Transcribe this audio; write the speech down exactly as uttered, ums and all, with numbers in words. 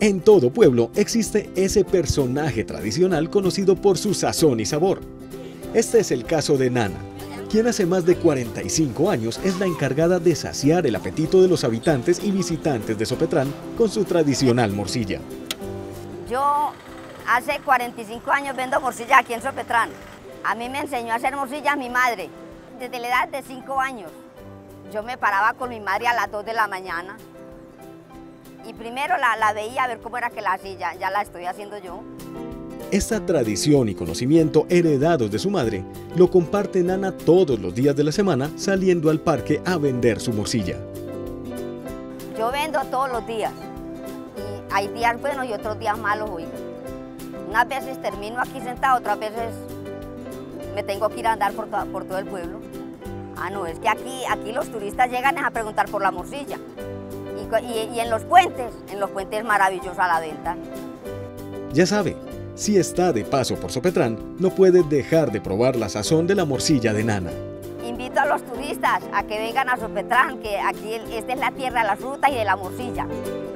En todo pueblo existe ese personaje tradicional conocido por su sazón y sabor. Este es el caso de Nana, quien hace más de cuarenta y cinco años es la encargada de saciar el apetito de los habitantes y visitantes de Sopetrán con su tradicional morcilla. Yo hace cuarenta y cinco años vendo morcilla aquí en Sopetrán. A mí me enseñó a hacer morcilla mi madre, desde la edad de cinco años. Yo me paraba con mi madre a las dos de la mañana y primero la, la veía a ver cómo era que la hacía, ya la estoy haciendo yo. Esta tradición y conocimiento heredados de su madre lo comparte Nana todos los días de la semana saliendo al parque a vender su morcilla. Yo vendo todos los días y hay días buenos y otros días malos hoy. Unas veces termino aquí sentado, otras veces me tengo que ir a andar por, to por todo el pueblo. Ah, no, es que aquí, aquí los turistas llegan a preguntar por la morcilla. Y, y, y en los puentes, en los puentes es maravillosa la venta. Ya sabe, si está de paso por Sopetrán, no puede dejar de probar la sazón de la morcilla de Nana. Invito a los turistas a que vengan a Sopetrán, que aquí esta es la tierra de la fruta y de la morcilla.